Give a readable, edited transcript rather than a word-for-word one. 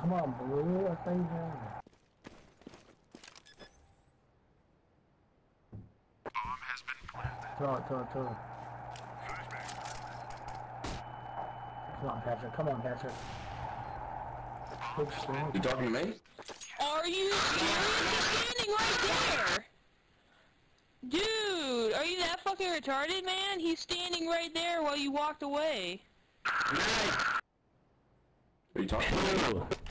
Come on, Blue. I thought you had. Bomb has been planted. Throw it. Come on, Patrick. Big shit. You talking to me? Are you serious? He's standing right there! Dude, are you that fucking retarded, man? He's standing right there while you walked away. Are you talking to me?